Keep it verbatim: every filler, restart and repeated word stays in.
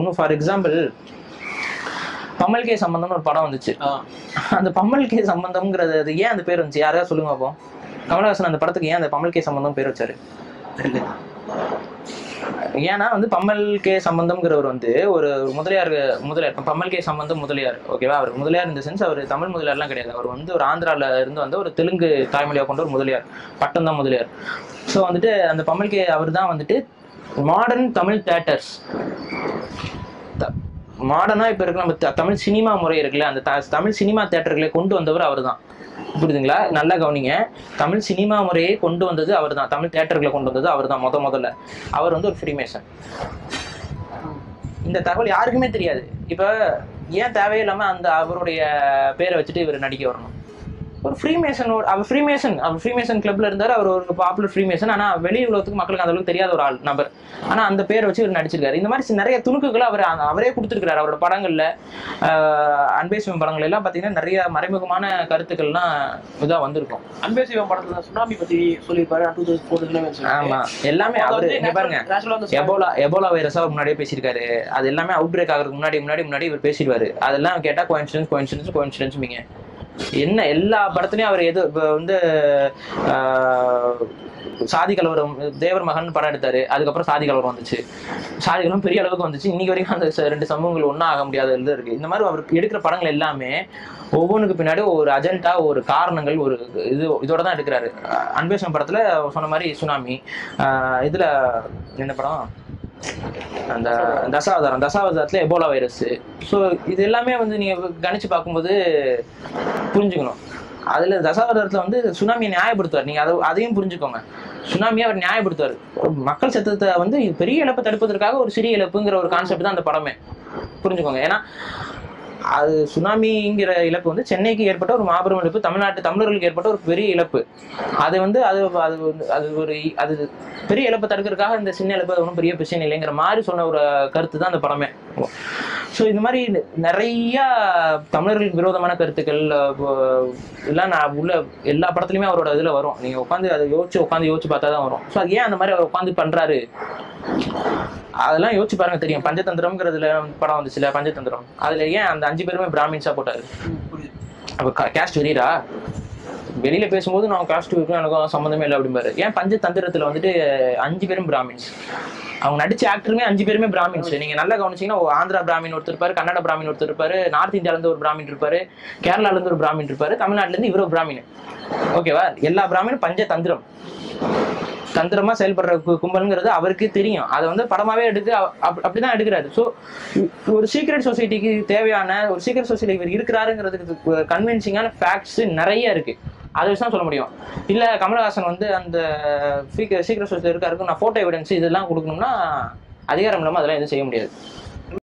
இன்னும் for example Pammal K சம்பந்தம்னு ஒரு படம் வந்துச்சு. அந்த பம்மல் கே சம்பந்தம்ங்கிறது அது ஏன் அந்த பேர் வந்துச்சு? யாராவது சொல்லுங்க அப்போ. கமலஹாசன் அந்த படத்துக்கு ஏன் அந்த பம்மல் கே சம்பந்தம் பேர் வச்சாரு? ஏன்னா வந்து பம்மல் கே சம்பந்தம்ங்கிறவர் வந்து ஒரு முதலியார் முதலியார் பம்மல் கே சம்பந்தம் முதலியார், ஓகேவா? அவர் முதலியார் இந்த சென்ஸ் அவர் தமிழ் முதலியார்லாம் கிடையாது. அவர் வந்து ஒரு ஆந்திரால இருந்து வந்து ஒரு தெலுங்கு தாய்மொழியாக கொண்ட ஒரு முதலியார், பட்டம் தான் முதலியார். ஸோ வந்துட்டு அந்த பம்மல் கே அவர் தான் வந்துட்டு மாடர்ன் தமிழ் தியேட்டர்ஸ், மாடர்னா இப்போ இருக்க நம்ம தமிழ் சினிமா முறை இருக்குல்ல, அந்த தமிழ் சினிமா தியேட்டர்களை கொண்டு வந்தவர் அவர் தான். புரியுதுங்களா? நல்லா கவனிங்க. தமிழ் சினிமா முறையை கொண்டு வந்தது அவர் தான், தமிழ் தியேட்டர்களை கொண்டு வந்தது அவர் தான் முத முதல்ல. அவர் வந்து ஒரு ஃப்ரீமேசன். இந்த தகவல் யாருக்குமே தெரியாது. இப்ப ஏன் தேவையில்லாம அந்த அவருடைய பேரை வச்சுட்டு இவர் நடிக்க வரணும்? ஒரு ஃப்ரீமேசன், அவர் ஃப்ரீமேசன் அவர் ஃப்ரீமேசன் கிளப்ல இருந்தார். அவர் ஒரு பாப்புலர் ஃப்ரீமேசன். ஆனா வெளி உலகத்துக்கு மக்களுக்கு அந்த அளவுக்கு தெரியாத ஒரு ஆள் நபர். ஆனா அந்த பேரை வச்சு இவர் நடிச்சிருக்காரு. இந்த மாதிரி நிறைய துணுக்குகளை அவர் அவரே கொடுத்துருக்காரு. அவரோட படங்கள்ல அன்பே சிவம் படங்கள் எல்லாம் பாத்தீங்கன்னா நிறைய மறைமுகமான கருத்துக்கள்லாம் இதாக வந்திருக்கும். அன்பே சிவம் படத்துல சுனாமி பத்தி சொல்லியிருப்பாரு. ஆமா, எல்லாமே அவரு பாருங்க. எபோலா எபோலா வைரஸா முன்னாடியே பேசியிருக்காரு. அது எல்லாமே அவுட் பிரேக் ஆகிறதுக்கு முன்னாடி முன்னாடி முன்னாடி இவர் பேசிடுவாரு. அதெல்லாம் கேட்டா கோயின்சிடன்ஸ் கோயின்சிடன்ஸ் கோயின்சிடன்ஸ் மீங்க என்ன எல்லா படத்துலயும் அவர் எது வந்து சாதி கலவரம், தேவர் மகன் படம் எடுத்தாரு. அதுக்கப்புறம் சாதி கலவரம் வந்துச்சு. சாதி கலவரம் பெரிய அளவுக்கு வந்துச்சு. இன்னைக்கு வரைக்கும் அந்த ரெண்டு சமூகங்கள் ஒன்றும் ஆக முடியாத இருக்கு. இந்த மாதிரி அவருக்கு எடுக்கிற படங்கள் எல்லாமே ஒவ்வொன்றுக்கு பின்னாடி ஒரு அஜெண்டா, ஒரு காரணங்கள், ஒரு இது இதோட தான் எடுக்கிறாரு. அன்பேசம் படத்துல சொன்ன மாதிரி சுனாமி, இதுல என்ன படம், அந்த தசாவதாரம் தசாவதாரத்துல எபோலா வைரஸ். ஸோ இது எல்லாமே வந்து நீங்க கணிச்சு பார்க்கும்போது புரிஞ்சுக்கணும். அதுல தசாவதாரத்துல வந்து சுனாமியை நியாயப்படுத்துவார். நீங்க அதை அதையும் புரிஞ்சுக்கோங்க. சுனாமியை அவர் நியாயப்படுத்துவார். மக்கள் சத்தத்தை வந்து பெரிய இழப்பை தடுப்பதற்காக ஒரு சிறிய இழப்புங்கிற ஒரு கான்செப்ட் தான் அந்த படமே. புரிஞ்சுக்கோங்க. ஏன்னா அது சுனாமிங்கிற இழப்பு வந்து சென்னைக்கு ஏற்பட்ட ஒரு மாபெரும் இழப்பு, தமிழ்நாட்டு தமிழர்களுக்கு ஏற்பட்ட ஒரு பெரிய இழப்பு. அது வந்து அது அது அது ஒரு அது பெரிய இழப்பை தடுக்கிறதுக்காக இந்த சின்ன இழப்பு ஒன்றும் பெரிய பிரச்சனை இல்லைங்கிற மாதிரி சொன்ன ஒரு கருத்து தான் அந்த படமே. ஸோ இந்த மாதிரி நிறைய தமிழர்களுக்கு விரோதமான கருத்துக்கள் எல்லாம் நான் உள்ள எல்லா படத்துலையுமே அவரோட இதுல வரும். நீங்க உட்காந்து அதை யோசிச்சு உட்காந்து யோசிச்சு பார்த்தா தான் வரும். ஸோ அது ஏன் அந்த மாதிரி அவர் உட்காந்து பண்றாரு அதெல்லாம் யோசிச்சு பாருங்க, தெரியும். பஞ்சதந்திரம்ங்கிறதுல படம் வந்துச்சுல, பஞ்சதந்திரம், அதுல ஏன் அந்த அஞ்சு பேருமே பிராமின்ஸா போட்டாரு? அப்ப கேஸ்ட் வெறியரா? வெளியில பேசும்போது நான் காஸ்ட் இருக்கும் எனக்கும் சம்மந்தமே இல்லை அப்படிம்பாரு. ஏன் பஞ்சதந்திரத்துல வந்துட்டு அஞ்சு பேரும் பிராமின்ஸ்? அவங்க நடிச்ச ஆக்டருமே அஞ்சு பேருமே பிராமின்ஸ். நீங்க நல்லா கவனிச்சீங்கன்னா ஆந்திரா பிராமின் ஒருத்தர் இருப்பாரு, கன்னட பிராமின் ஒருத்தர் இருப்பாரு, நார்த் இந்தியால இருந்து ஒரு பிராமின் இருப்பாரு, கேரளால இருந்து ஒரு பிராமின் இருப்பாரு, தமிழ்நாட்டுல இருந்து இவரோ பிராமின். ஓகேவா? எல்லா பிராமினும் பஞ்சதந்திரம் தந்திரமா செயல்படுற கும்பல்ங்கிறது அவருக்கு தெரியும். அதை வந்து படமாவே எடுத்து அப்படிதான் எடுக்கிறாரு. ஸோ ஒரு சீக்ரெட் சொசைட்டிக்கு தேவையான ஒரு சீக்ரெட் சொசைட்டி இவர் இருக்கிறாருங்கிறதுக்கு கன்வின்சிங்கான ஃபேக்ட்ஸ் நிறைய இருக்கு. அதை வச்சு தான் சொல்ல முடியும். இல்ல கமலஹாசன் வந்து அந்த சீக்ரெட் சொசைட்டி இருக்காருக்கு நான் போட்டோ எவிடன்ஸ் இதெல்லாம் கொடுக்கணும்னா அதிகாரம் இல்லாம அதெல்லாம் எதுவும் செய்ய முடியாது.